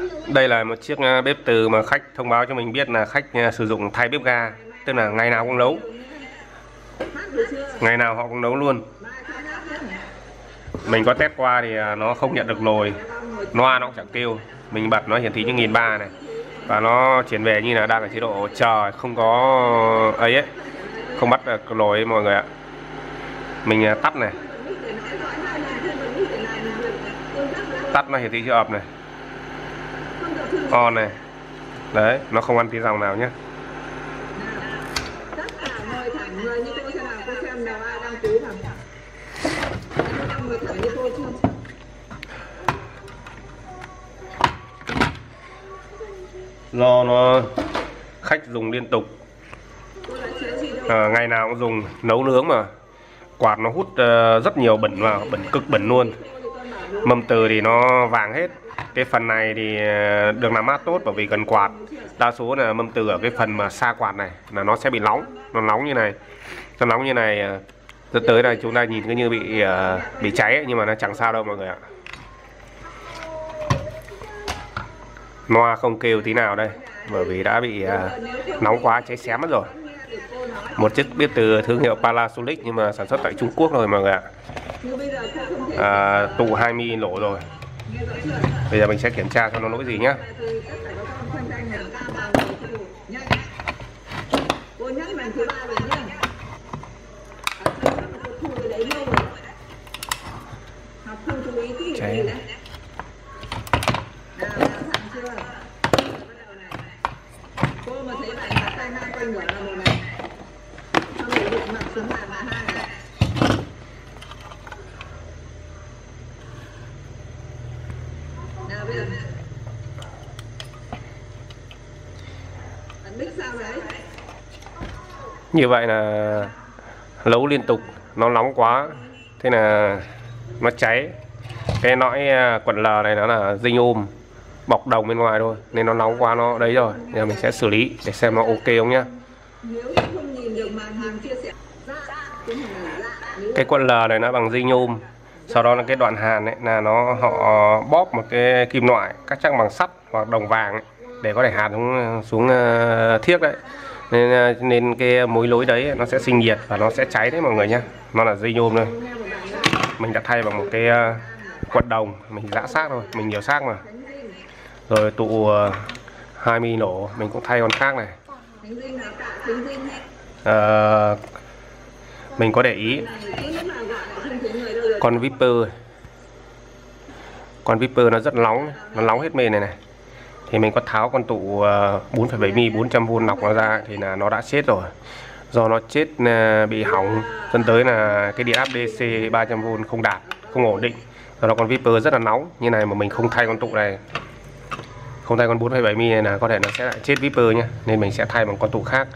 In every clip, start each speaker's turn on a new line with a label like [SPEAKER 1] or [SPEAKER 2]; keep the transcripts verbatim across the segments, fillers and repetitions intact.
[SPEAKER 1] Đây là một chiếc bếp từ mà khách thông báo cho mình biết là khách sử dụng thay bếp ga, tức là ngày nào cũng nấu, ngày nào họ cũng nấu luôn. Mình có test qua thì nó không nhận được lồi, loa nó cũng chẳng kêu. Mình bật nó hiển thị như nghìn ba này, và nó chuyển về như là đang ở chế độ chờ, không có ấy ấy, không bắt được lồi ấy, mọi người ạ. Mình tắt này, tắt nó hiển thị chữ ập này, on này, đấy, nó không ăn tí dòng nào nhé. Do nó khách dùng liên tục, à, ngày nào cũng dùng nấu nướng mà quạt nó hút uh, rất nhiều bẩn vào, bẩn cực bẩn luôn. Mâm từ thì nó vàng hết. Cái phần này thì được làm mát tốt bởi vì gần quạt. Đa số là mâm từ ở cái phần mà xa quạt này là nó sẽ bị nóng, nó nóng như này, nó nóng như này, rất tới đây chúng ta nhìn cứ như bị uh, bị cháy ấy, nhưng mà nó chẳng sao đâu mọi người ạ. Loa không kêu tí nào đây, bởi vì đã bị uh, nóng quá cháy xém mất rồi. Một chiếc bếp từ thương hiệu Panasonic nhưng mà sản xuất tại Trung Quốc rồi mọi người ạ. À, tụ hai mi lỗ rồi. Bây giờ mình sẽ kiểm tra xem nó lỗi gì nhé. Cháy. Như vậy là nấu liên tục, nó nóng quá, thế là nó cháy. Cái nõi quận L này nó là dinh ôm bọc đồng bên ngoài thôi, nên nó nóng quá nó đấy rồi. Giờ mình sẽ xử lý để xem nó ok không nhá. Cái quận L này nó bằng dinh ôm, sau đó là cái đoạn hàn ấy là nó họ bóp một cái kim loại cắt chắc bằng sắt hoặc đồng vàng ấy, để có thể hàn xuống xuống thiếc đấy. Nên, nên cái mối lối đấy nó sẽ sinh nhiệt và nó sẽ cháy đấy mọi người nhé. Nó là dây nhôm thôi. Mình đã thay bằng một cái quận đồng, mình giã xác thôi, mình nhiều xác mà. Rồi tụ hai mi nổ mình cũng thay con khác này. À, mình có để ý con Viper, con Viper nó rất nóng, nó nóng hết mền này này. Thì mình có tháo con tụ bốn phẩy bảy mi bốn trăm vôn nọc nó ra thì là nó đã chết rồi. Do nó chết bị hỏng dẫn tới là cái điện áp đê xê ba trăm vôn không đạt, không ổn định. Do đó con Viper rất là nóng như này mà mình không thay con tụ này, không thay con bốn phẩy bảy mi này là có thể nó sẽ lại chết Viper nhé. Nên mình sẽ thay bằng con tụ khác.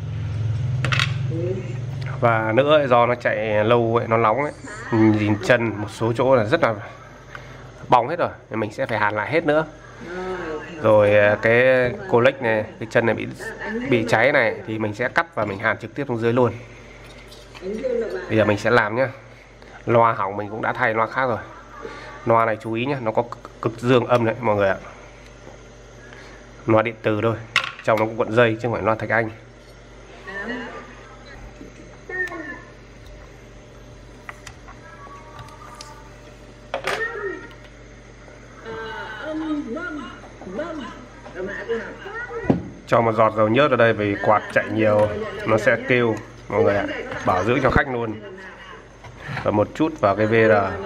[SPEAKER 1] Và nữa do nó chạy lâu ấy, nó nóng ấy, nhìn chân một số chỗ là rất là bong hết rồi, nên mình sẽ phải hàn lại hết nữa. Rồi cái cô lếch này, cái chân này bị bị cháy này thì mình sẽ cắt và mình hàn trực tiếp xuống dưới luôn. Bây giờ mình sẽ làm nhá. Loa hỏng mình cũng đã thay loa khác rồi. Loa này chú ý nhé, nó có cực dương âm đấy mọi người ạ. Loa điện từ thôi, trong nó cũng cuộn dây chứ không phải loa thạch anh. Cho một giọt dầu nhớt ở đây vì quạt chạy nhiều nó sẽ kêu mọi người ạ. Bảo dưỡng cho khách luôn. Và một chút vào cái vê rờ.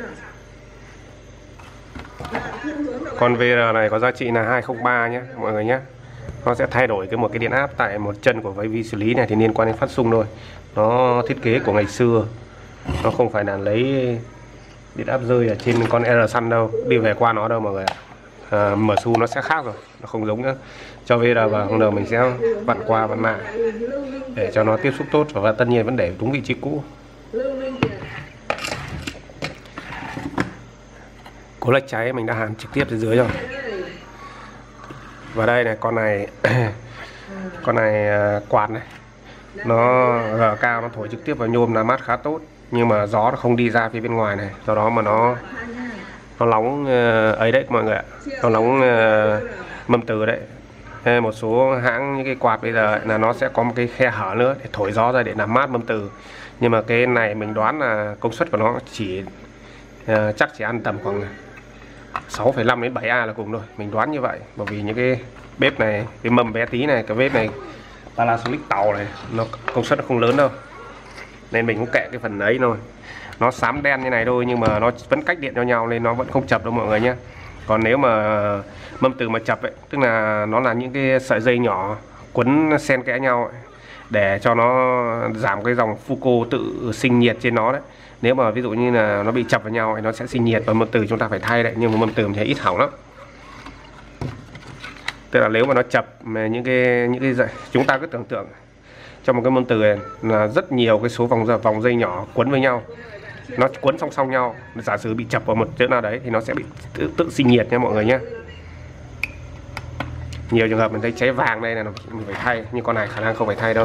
[SPEAKER 1] Con vê rờ này có giá trị là hai không ba nhé mọi người nhé. Nó sẽ thay đổi cái một cái điện áp tại một chân của cái vi xử lý này thì liên quan đến phát xung thôi. Nó thiết kế của ngày xưa, nó không phải là lấy điện áp rơi ở trên con R Sun đâu, đi về qua nó đâu mọi người ạ. À, mở xu nó sẽ khác rồi, nó không giống nữa. Cho vê rờ vào không đầu mình sẽ vặn qua vặn lại để cho nó tiếp xúc tốt, và tất nhiên vẫn để đúng vị trí cũ. Cố lệch cháy mình đã hàn trực tiếp dưới rồi. Và đây này, con này con này quạt này, nó gờ cao, nó thổi trực tiếp vào nhôm là mát khá tốt, nhưng mà gió nó không đi ra phía bên ngoài này, do đó mà nó nó nóng ấy đấy mọi người ạ, nó nóng mâm từ đấy. Hay một số hãng những cái quạt bây giờ là nó sẽ có một cái khe hở nữa để thổi gió ra để làm mát mâm từ, nhưng mà cái này mình đoán là công suất của nó chỉ uh, chắc chỉ ăn tầm khoảng sáu phẩy năm đến bảy A là cùng thôi, mình đoán như vậy. Bởi vì những cái bếp này, cái mâm bé tí này, cái bếp này Panasonic tàu này, nó công suất nó không lớn đâu, nên mình cũng kệ cái phần ấy thôi. Nó xám đen như này thôi nhưng mà nó vẫn cách điện cho nhau nên nó vẫn không chập đâu mọi người nhé. Còn nếu mà mâm từ mà chập ấy, tức là nó là những cái sợi dây nhỏ quấn xen kẽ nhau ấy, để cho nó giảm cái dòng Fuco tự sinh nhiệt trên nó đấy. Nếu mà ví dụ như là nó bị chập vào nhau thì nó sẽ sinh nhiệt và mâm từ chúng ta phải thay đấy, nhưng mà mâm từ mình thấy ít hỏng lắm. Tức là nếu mà nó chập mà những cái những cái chúng ta cứ tưởng tượng trong một cái mâm từ này là rất nhiều cái số vòng vòng dây nhỏ quấn với nhau, nó quấn song song nhau, giả sử bị chập vào một chỗ nào đấy thì nó sẽ bị tự, tự sinh nhiệt nha mọi người nhé. Nhiều trường hợp mình thấy cháy vàng đây là mình phải thay, nhưng con này khả năng không phải thay đâu.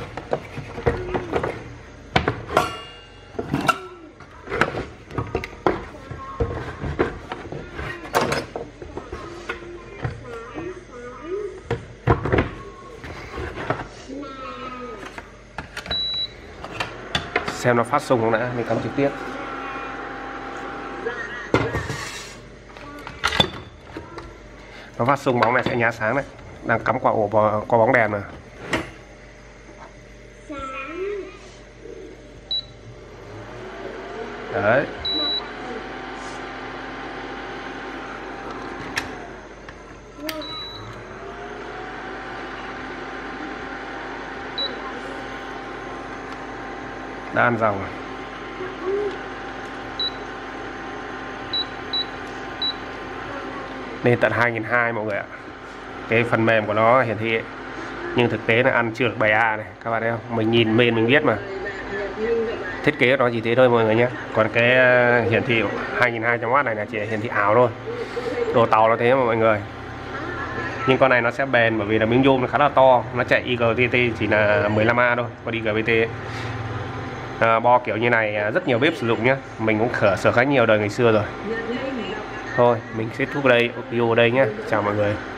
[SPEAKER 1] Xem nó phát xung không đã, mình cắm trực tiếp. Nó phát xung bóng này sẽ nhá sáng đấy, đang cắm qua ổ qua bóng đèn mà. Đấy. Đan dòng. Lên tận hai nghìn hai trăm mọi người ạ. Cái phần mềm của nó hiển thị ấy. Nhưng thực tế là ăn chưa được bảy A này, các bạn thấy không? Mình nhìn bên mình biết mà. Thiết kế của nó chỉ thế thôi mọi người nhé. Còn cái hiển thị hai nghìn hai trăm oát này là chỉ hiển thị ảo thôi. Đồ tàu nó thế mà mọi người. Nhưng con này nó sẽ bền bởi vì là miếng nhôm nó khá là to. Nó chạy i giê tê chỉ là mười lăm A thôi. Còn i giê bê tê à, bo kiểu như này rất nhiều bếp sử dụng nhé. Mình cũng khở sở khá nhiều đời ngày xưa rồi. Thôi mình kết thúc đây video ở đây nhé. Chào mọi người.